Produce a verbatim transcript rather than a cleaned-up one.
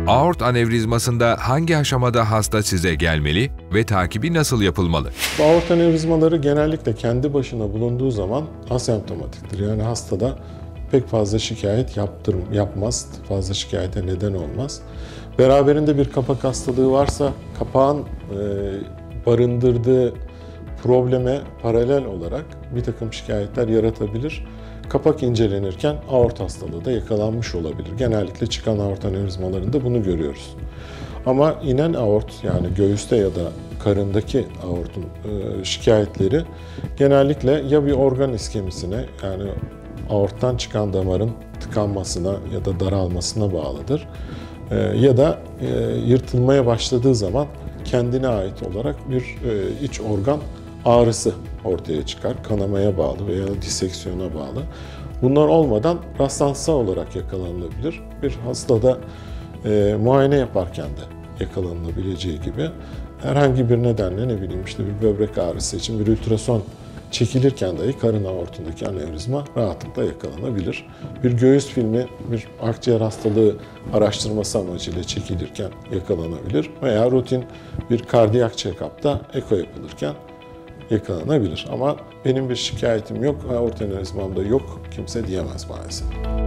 Aort anevrizmasında hangi aşamada hasta size gelmeli ve takibi nasıl yapılmalı? Bu aort anevrizmaları genellikle kendi başına bulunduğu zaman asemptomatiktir. Yani hastada pek fazla şikayet yaptırım, yapmaz, fazla şikayete neden olmaz. Beraberinde bir kapak hastalığı varsa kapağın e, barındırdığı probleme paralel olarak bir takım şikayetler yaratabilir. Kapak incelenirken aort hastalığı da yakalanmış olabilir. Genellikle çıkan aort anevrizmalarında bunu görüyoruz. Ama inen aort, yani göğüste ya da karındaki aortun e, şikayetleri genellikle ya bir organ iskemisine, yani aorttan çıkan damarın tıkanmasına ya da daralmasına bağlıdır. E, ya da e, yırtılmaya başladığı zaman kendine ait olarak bir e, iç organ ağrısı ortaya çıkar. Kanamaya bağlı veya diseksiyona bağlı. Bunlar olmadan rastlantısal olarak yakalanılabilir. Bir hastada e, muayene yaparken de yakalanılabileceği gibi herhangi bir nedenle, ne bileyim işte bir böbrek ağrısı için bir ultrason çekilirken dahi karın aortundaki anevrizma rahatlıkla yakalanabilir. Bir göğüs filmi bir akciğer hastalığı araştırması amacıyla çekilirken yakalanabilir veya rutin bir kardiyak check-up'ta eko yapılırken yakalanabilir. Ama benim bir şikayetim yok, aort anevrizmam da yok kimse diyemez maalesef.